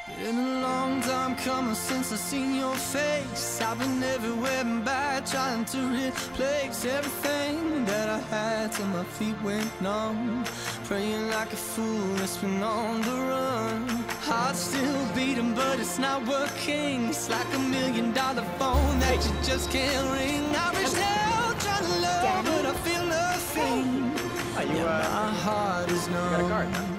Been a long time coming since I seen your face. I've been everywhere and back, trying to replace everything that I had till my feet went numb. Praying like a fool that's been on the run. Heart still beating but it's not working. It's like $1 million phone that you just can't ring. I reach out trying to love but I feel nothing. You my heart is numb. got a card, huh?